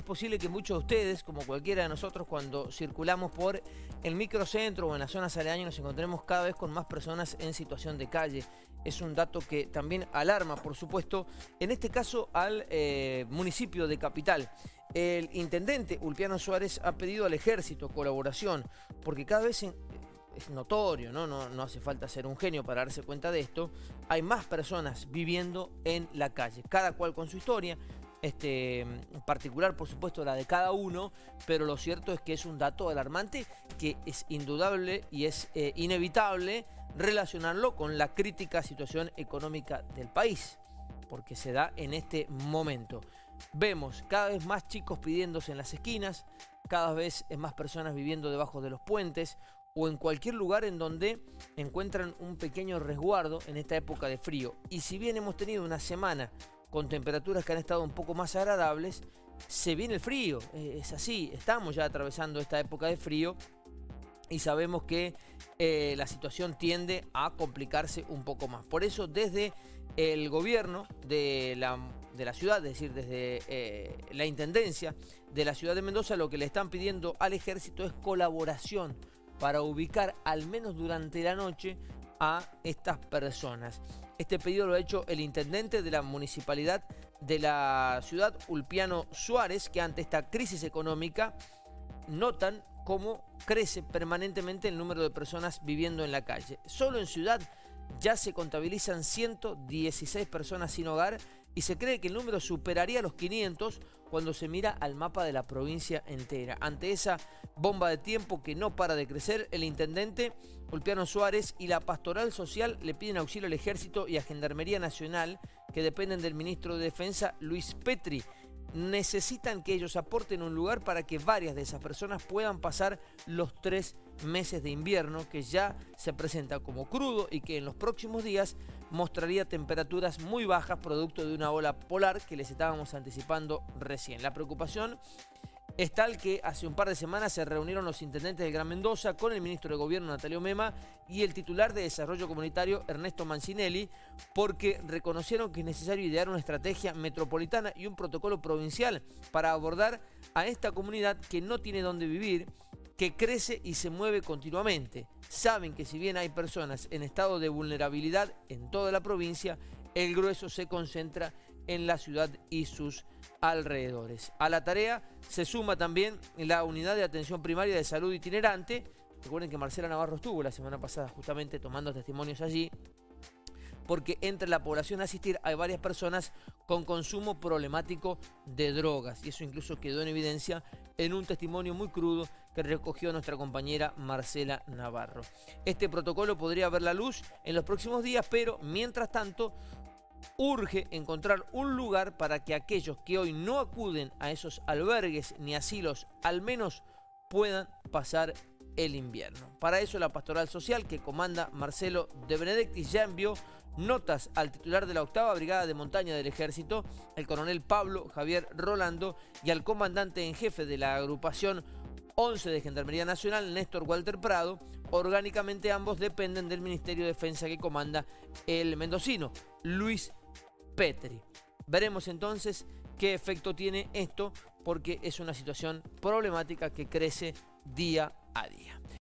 posible que muchos de ustedes, como cualquiera de nosotros, cuando circulamos por el microcentro o en las zonas aledañas, nos encontremos cada vez con más personas en situación de calle. Es un dato que también alarma, por supuesto, en este caso al municipio de Capital. El intendente Ulpiano Suárez ha pedido al ejército colaboración, porque cada vez es notorio, no hace falta ser un genio para darse cuenta de esto, hay más personas viviendo en la calle, cada cual con su historia, en particular por supuesto la de cada uno, pero lo cierto es que es un dato alarmante que es indudable y es inevitable relacionarlo con la crítica situación económica del país, porque se da en este momento. Vemos cada vez más chicos pidiéndose en las esquinas, cada vez más personas viviendo debajo de los puentes o en cualquier lugar en donde encuentran un pequeño resguardo en esta época de frío. Y si bien hemos tenido una semana con temperaturas que han estado un poco más agradables, se viene el frío, es así, estamos ya atravesando esta época de frío y sabemos que la situación tiende a complicarse un poco más. Por eso desde el gobierno de la ciudad, es decir, desde la intendencia de la ciudad de Mendoza, lo que le están pidiendo al ejército es colaboración para ubicar al menos durante la noche a estas personas. Este pedido lo ha hecho el intendente de la municipalidad de la ciudad, Ulpiano Suárez, que ante esta crisis económica notan cómo crece permanentemente el número de personas viviendo en la calle. Solo en Ciudad ya se contabilizan 116 personas sin hogar y se cree que el número superaría los 500 cuando se mira al mapa de la provincia entera. Ante esa bomba de tiempo que no para de crecer, el intendente Ulpiano Suárez y la Pastoral Social le piden auxilio al Ejército y a Gendarmería Nacional, que dependen del ministro de Defensa, Luis Petri. Necesitan que ellos aporten un lugar para que varias de esas personas puedan pasar los 3 meses de invierno que ya se presenta como crudo y que en los próximos días mostraría temperaturas muy bajas producto de una ola polar que les estábamos anticipando recién. La preocupación es tal que hace un par de semanas se reunieron los intendentes del Gran Mendoza con el ministro de Gobierno, Natalio Mema, y el titular de Desarrollo Comunitario, Ernesto Mancinelli, porque reconocieron que es necesario idear una estrategia metropolitana y un protocolo provincial para abordar a esta comunidad que no tiene dónde vivir, que crece y se mueve continuamente. Saben que si bien hay personas en estado de vulnerabilidad en toda la provincia, el grueso se concentra en la ciudad y sus alrededores. A la tarea se suma también la unidad de atención primaria de salud itinerante. Recuerden que Marcela Navarro estuvo la semana pasada justamente tomando testimonios allí, porque entre la población a asistir hay varias personas con consumo problemático de drogas. Y eso incluso quedó en evidencia en un testimonio muy crudo que recogió nuestra compañera Marcela Navarro. Este protocolo podría ver la luz en los próximos días, pero mientras tanto urge encontrar un lugar para que aquellos que hoy no acuden a esos albergues ni asilos al menos puedan pasar el invierno. Para eso la Pastoral Social que comanda Marcelo de Benedictis ya envió notas al titular de la 8ª Brigada de Montaña del Ejército, el coronel Pablo Javier Rolando, y al comandante en jefe de la agrupación 11 de Gendarmería Nacional, Néstor Walter Prado. Orgánicamente ambos dependen del Ministerio de Defensa que comanda el mendocino, Luis Petri. Veremos entonces qué efecto tiene esto, porque es una situación problemática que crece día a día.